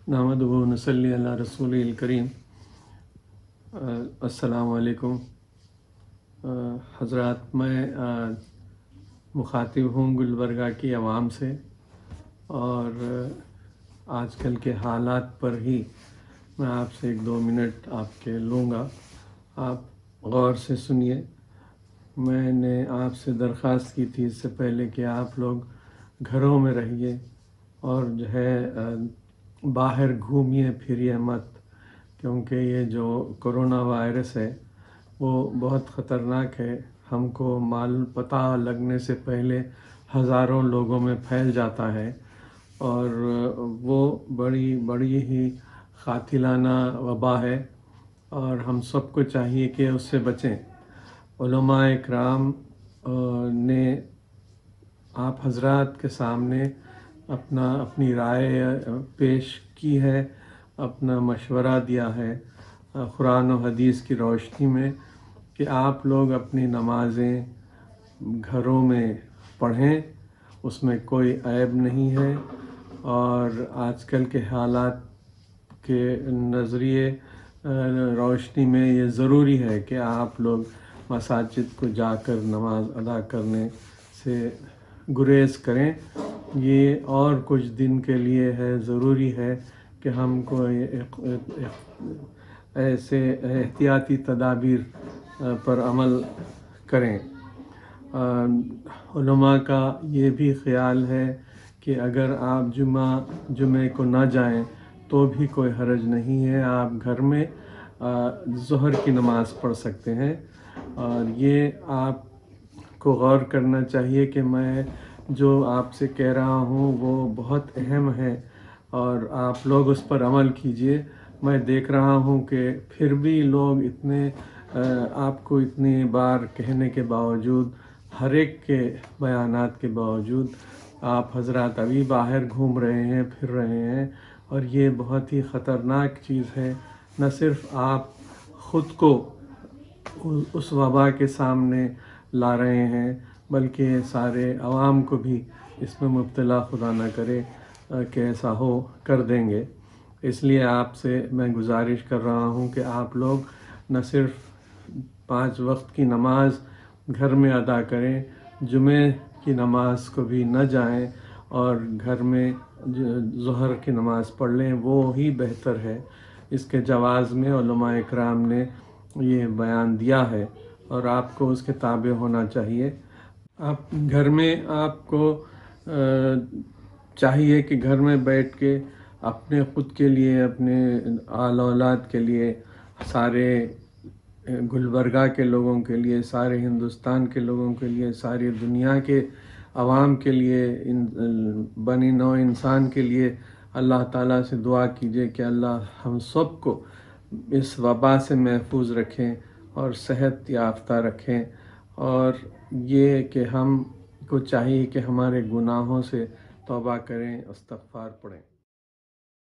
नहमदुहु व नसल्ली अला रसूलिल करीम। अस्सलाम वालेकुम हज़रात। मैं मुखातिब हूँ गुलबर्गा की आवाम से और आजकल के हालात पर ही मैं आपसे 1-2 मिनट आपके लूँगा। आप गौर से सुनिए। मैंने आपसे दरख्वास्त की थी इससे पहले कि आप लोग घरों में रहिए और जो है बाहर घूमिए फिरिए मत, क्योंकि ये जो कोरोना वायरस है वो बहुत ख़तरनाक है। हमको पता लगने से पहले हज़ारों लोगों में फैल जाता है और वो बड़ी ही क़ातिलाना वबा है और हम सबको चाहिए कि उससे बचें। उलमा इकराम ने आप हज़रात के सामने अपनी राय पेश की है, अपना मशवरा दिया है कुरान और हदीस की रोशनी में कि आप लोग अपनी नमाज़ें घरों में पढ़ें, उसमें कोई ऐब नहीं है। और आजकल के हालात के नज़रिए रोशनी में ये ज़रूरी है कि आप लोग मसाजिद को जाकर नमाज अदा करने से गुरेज़ करें। ये और कुछ दिन के लिए है, ज़रूरी है कि हमको ऐसे एहतियाती तदाबीर पर अमल करें। उलमा का ये भी ख़्याल है कि अगर आप जुमे को ना जाएं तो भी कोई हरज नहीं है, आप घर में ज़ोहर की नमाज़ पढ़ सकते हैं। और ये आपको गौर करना चाहिए कि मैं जो आपसे कह रहा हूँ वो बहुत अहम है और आप लोग उस पर अमल कीजिए। मैं देख रहा हूँ कि फिर भी लोग आपको इतनी बार कहने के बावजूद, हर एक के बयानात के बावजूद आप हज़रात अभी बाहर घूम रहे हैं, फिर रहे हैं और ये बहुत ही ख़तरनाक चीज़ है। न सिर्फ आप ख़ुद को उस वबा के सामने ला रहे हैं बल्कि सारे अवाम को भी इसमें मुब्तला खुदा न करे कि ऐसा हो कर देंगे। इसलिए आपसे मैं गुजारिश कर रहा हूँ कि आप लोग न सिर्फ 5 वक्त की नमाज घर में अदा करें, जुमे की नमाज को भी न जाएं और घर में ज़ोहर की नमाज़ पढ़ लें, वो ही बेहतर है। इसके जवाज़ में उलमा इकराम ने ये बयान दिया है और आपको उसके ताबे होना चाहिए। आप घर में आपको चाहिए कि घर में बैठ के अपने ख़ुद के लिए, अपने आल औलाद के लिए, सारे गुलबर्गा के लोगों के लिए, सारे हिंदुस्तान के लोगों के लिए, सारी दुनिया के अवाम के लिए, बनी नौ इंसान के लिए अल्लाह ताला से दुआ कीजिए कि अल्लाह हम सब को इस वबा से महफूज रखें और सेहत याफ्ता रखें। और ये कि हम को चाहिए कि हमारे गुनाहों से तौबा करें, इस्तग़फ़ार पढ़ें।